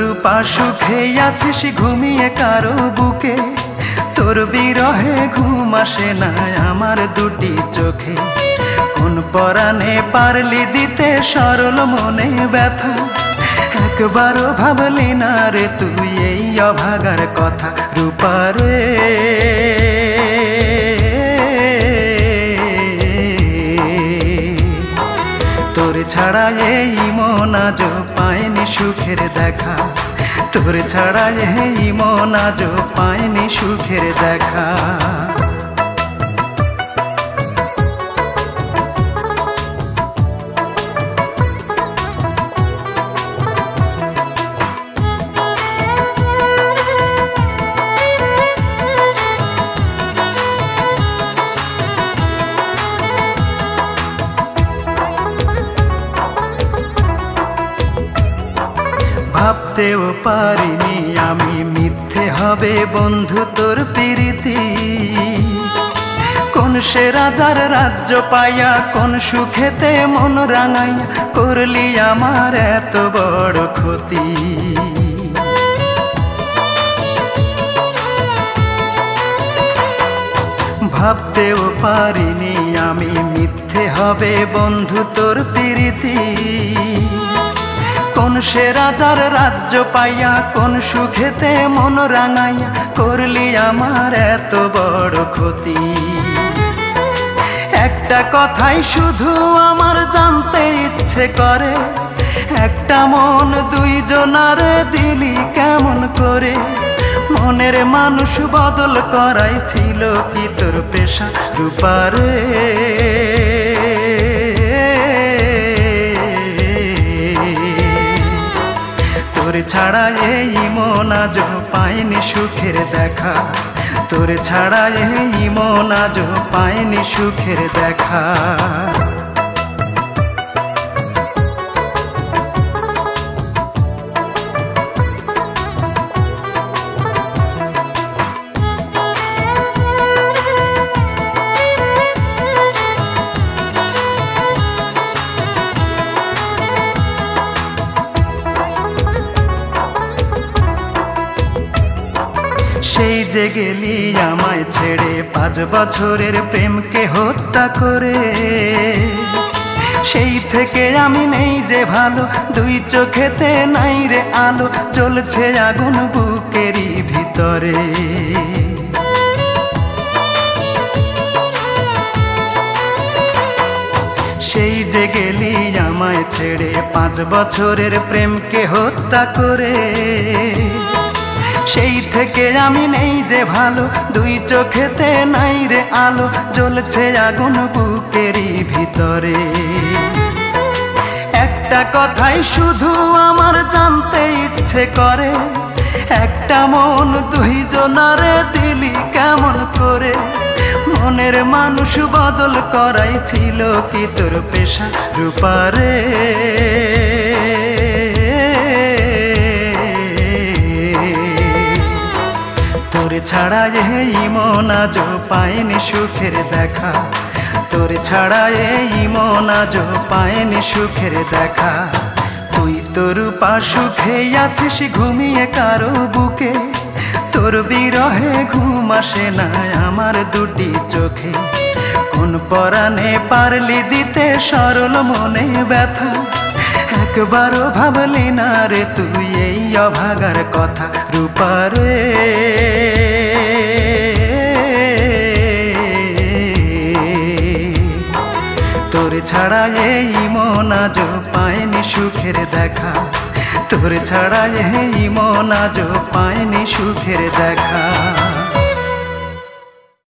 রূপা সুখে আছিস ঘুমিয়ে কারো বুকে, তোর বিরহে ঘুম আসে না আমার দুটি চোখে। কোন পরাণে পারলি দিতে সরল মনে ব্যথা, একবারও ভাবলি না রে তুই এই অভাগার কথা। রূপা রে তোর ছাড়া এই মন আজ পায়নি সুখের দেখা, তোর ছাড়া এই মন আজ পায়নি সুখের দেখা। ভাবতেও পারিনি আমি মিথ্যে হবে বন্ধু তোর প্রীতি। কোন সে রাজার রাজ্য পাইয়া কোন সুখেতে মন রাঙাইয়া করলি আমার এত বড় ক্ষতি। ভাবতেও পারিনি আমি মিথ্যে হবে বন্ধু তোর প্রীতি। কোন সে রাজার রাজ্য পাইয়া কোন সুখেতে মন রাঙাইয়া করলি আমার এত বড় ক্ষতি। একটা কথাই শুধু আমার জানতে ইচ্ছে করে, একটা মন দুইজনারে দিলি কেমন করে। মনের মানুষ বদল করাই ছিল কি তোর পেশা। রূপা রে তোর ছাড়া এই মন আজ পায়নি সুখের দেখা, তোর ছাড়া এই মন আজ পায়নি সুখের দেখা। সেই যে গেলি আমায় ছেড়ে 5 বছরের প্রেমকে হত্যা করে, সেই থেকে আমি নেই যে ভালো, দুই চোখেতে নাই রে আলো, জ্বলছে আগুন বুকেরই ভিতরে। সেই যে গেলি আমায় ছেড়ে 5 বছরের প্রেমকে হত্যা করে, সেই থেকে আমি নেই যে ভালো, দুই চোখেতে নাই রে আলো, জ্বলছে আগুন বুকেরই ভিতরে। একটা কথাই শুধু আমার জানতে ইচ্ছে করে, একটা মন দুইজনারে দিলি কেমন করে। মনের মানুষ বদল করাই ছিল কি তোর পেশা। রূপা রে তোর ছাড়া এই মন আজ পায়নি সুখের দেখা, তোর ছাড়া এই মন আজ পায়নি সুখের দেখা। তুই তো রূপা সুখে আছিস ঘুমিয়ে কারো বুকে, তোর বিরহে ঘুম আসে না আমার দুটি চোখে। কোন পরাণে পারলি দিতে সরল মনে ব্যথা, একবারও ভাবলি না রে তুই এই অভাগার কথা। রূপা রে তোর ছাড়া এই মন আজ পায়নি সুখের দেখা, তোর ছাড়া এই মন আজ পায়নি সুখের দেখা।